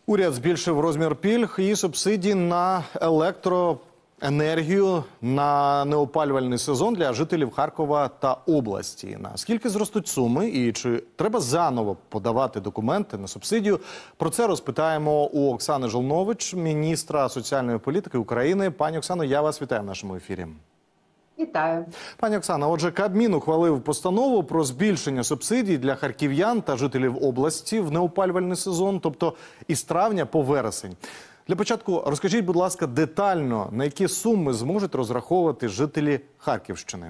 Уряд збільшив розмір пільг і субсидій на електроенергію на неопалювальний сезон для жителів Харкова та області. Наскільки зростуть суми і чи треба заново подавати документи на субсидію? Про це розпитаємо у Оксани Жолнович, міністра соціальної політики України. Пані Оксано, я вас вітаю в нашому ефірі. Вітаю. Пані Оксана, отже, Кабмін ухвалив постанову про збільшення субсидій для харків'ян та жителів області в неопалювальний сезон, тобто із травня по вересень. Для початку розкажіть, будь ласка, детально, на які суми зможуть розраховувати жителі Харківщини?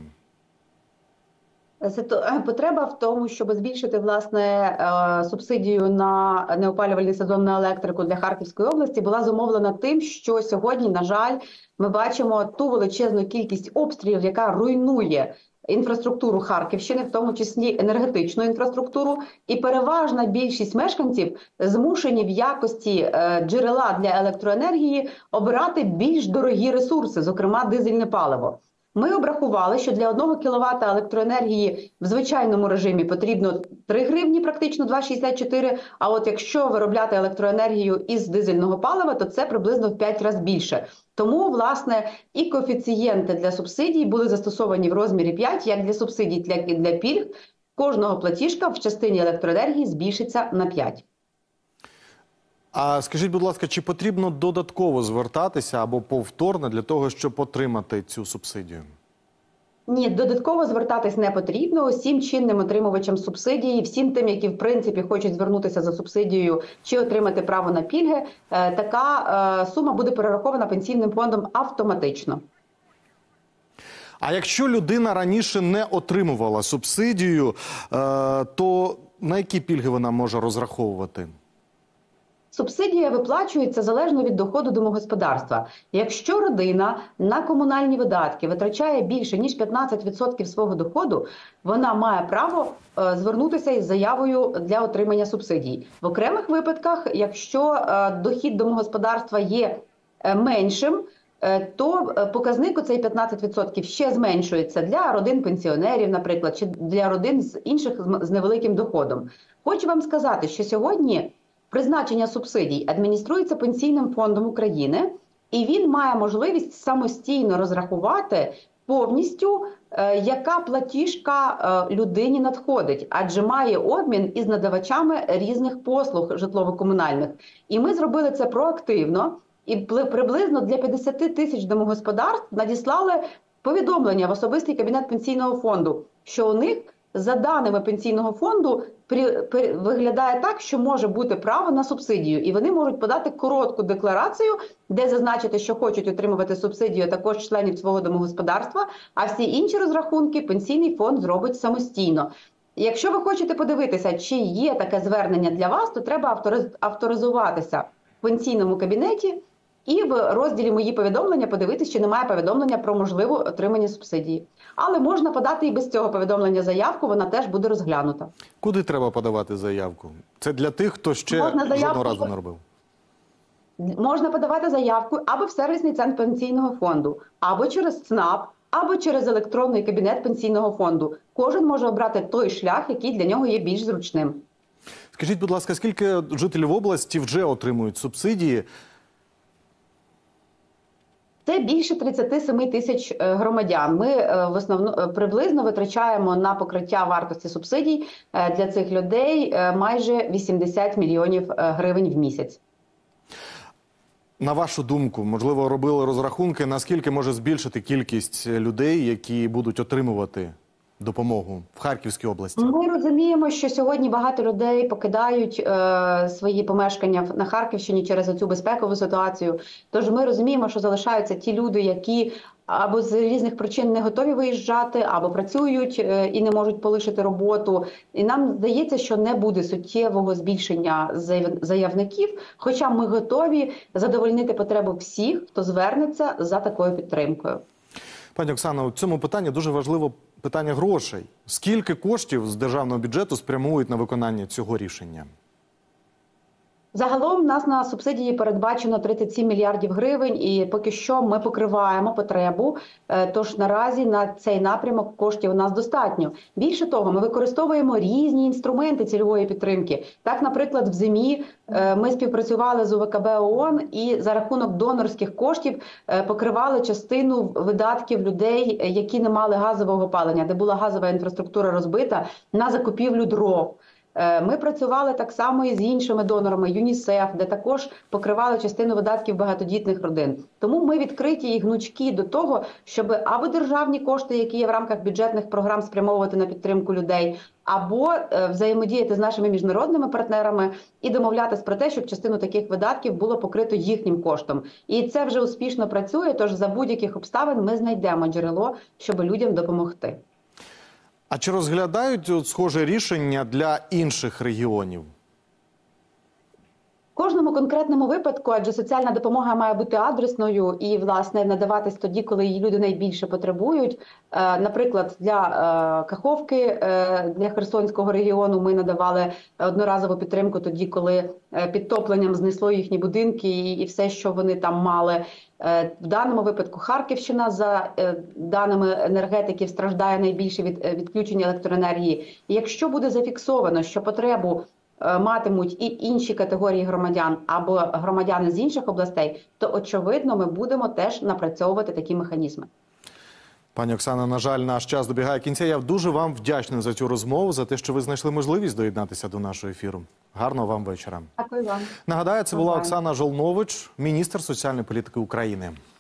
Потреба в тому, щоб збільшити, власне, субсидію на неопалювальний сезон на електрику для Харківської області, була зумовлена тим, що сьогодні, на жаль, ми бачимо ту величезну кількість обстрілів, яка руйнує інфраструктуру Харківщини, в тому числі енергетичну інфраструктуру, і переважна більшість мешканців змушені в якості джерела для електроенергії обирати більш дорогі ресурси, зокрема дизельне паливо. Ми обрахували, що для 1 кВт електроенергії в звичайному режимі потрібно 3 гривні, практично 2,64, а от якщо виробляти електроенергію із дизельного палива, то це приблизно в 5 разів більше. Тому, власне, і коефіцієнти для субсидій були застосовані в розмірі 5, як для субсидій для пільг. Кожного платіжка в частині електроенергії збільшиться на 5. А скажіть, будь ласка, чи потрібно додатково звертатися або повторно для того, щоб отримати цю субсидію? Ні, додатково звертатись не потрібно. Усім чинним отримувачам субсидії, всім тим, які в принципі хочуть звернутися за субсидією чи отримати право на пільги, така сума буде перерахована пенсійним фондом автоматично. А якщо людина раніше не отримувала субсидію, то на які пільги вона може розраховувати? Субсидія виплачується залежно від доходу домогосподарства. Якщо родина на комунальні видатки витрачає більше, ніж 15% свого доходу, вона має право звернутися із заявою для отримання субсидій. В окремих випадках, якщо дохід домогосподарства є меншим, то показник оцей 15% ще зменшується для родин пенсіонерів, наприклад, чи для родин з інших з невеликим доходом. Хочу вам сказати, що сьогодні призначення субсидій адмініструється Пенсійним фондом України, і він має можливість самостійно розрахувати повністю, яка платіжка людині надходить, адже має обмін із надавачами різних послуг житлово-комунальних. І ми зробили це проактивно, і приблизно для 50 тисяч домогосподарств надіслали повідомлення в особистий кабінет Пенсійного фонду, що у них, за даними Пенсійного фонду, виглядає так, що може бути право на субсидію. І вони можуть подати коротку декларацію, де зазначити, що хочуть отримувати субсидію також членів свого домогосподарства, а всі інші розрахунки Пенсійний фонд зробить самостійно. Якщо ви хочете подивитися, чи є таке звернення для вас, то треба авторизуватися в пенсійному кабінеті і в розділі «Мої повідомлення» подивитися, чи немає повідомлення про можливе отримання субсидії. Але можна подати і без цього повідомлення заявку, вона теж буде розглянута. Куди треба подавати заявку? Це для тих, хто ще жодного разу не робив? Можна подавати заявку або в сервісний центр Пенсійного фонду, або через ЦНАП, або через електронний кабінет Пенсійного фонду. Кожен може обрати той шлях, який для нього є більш зручним. Скажіть, будь ласка, скільки жителів області вже отримують субсидії? Це більше 37 тисяч громадян. Ми приблизно витрачаємо на покриття вартості субсидій для цих людей майже 80 мільйонів гривень в місяць. На вашу думку, можливо, робили розрахунки, наскільки може збільшити кількість людей, які будуть отримувати допомогу в Харківській області? Ми розуміємо, що сьогодні багато людей покидають свої помешкання на Харківщині через цю безпекову ситуацію. Тож ми розуміємо, що залишаються ті люди, які або з різних причин не готові виїжджати, або працюють і не можуть полишити роботу. І нам здається, що не буде суттєвого збільшення заявників, хоча ми готові задовольнити потребу всіх, хто звернеться за такою підтримкою. Пані Оксано, у цьому питанні дуже важливо питання грошей. Скільки коштів з державного бюджету спрямують на виконання цього рішення? Загалом у нас на субсидії передбачено 37 мільярдів гривень, і поки що ми покриваємо потребу. Тож наразі на цей напрямок коштів у нас достатньо. Більше того, ми використовуємо різні інструменти цільової підтримки. Так, наприклад, в зимі ми співпрацювали з УВКБ ООН і за рахунок донорських коштів покривали частину видатків людей, які не мали газового опалення, де була газова інфраструктура розбита, на закупівлю дров. Ми працювали так само і з іншими донорами, ЮНІСЕФ, де також покривали частину видатків багатодітних родин. Тому ми відкриті і гнучкі до того, щоб або державні кошти, які є в рамках бюджетних програм, спрямовувати на підтримку людей, або взаємодіяти з нашими міжнародними партнерами і домовлятись про те, щоб частину таких видатків було покрито їхнім коштом. І це вже успішно працює, тож за будь-яких обставин ми знайдемо джерело, щоб людям допомогти. А чи розглядають схоже рішення для інших регіонів? В кожному конкретному випадку, адже соціальна допомога має бути адресною і, власне, надаватись тоді, коли її люди найбільше потребують. Наприклад, для Каховки, для Херсонського регіону ми надавали одноразову підтримку тоді, коли підтопленням знесло їхні будинки і все, що вони там мали. В даному випадку Харківщина, за даними енергетиків, страждає найбільше від відключення електроенергії. І якщо буде зафіксовано, що потребу матимуть і інші категорії громадян або громадяни з інших областей, то, очевидно, ми будемо теж напрацьовувати такі механізми. Пані Оксано, на жаль, наш час добігає кінця. Я дуже вам вдячний за цю розмову, за те, що ви знайшли можливість доєднатися до нашого ефіру. Гарного вам вечора. Дякую вам. Нагадаю, це була Оксана Жолнович, міністр соціальної політики України.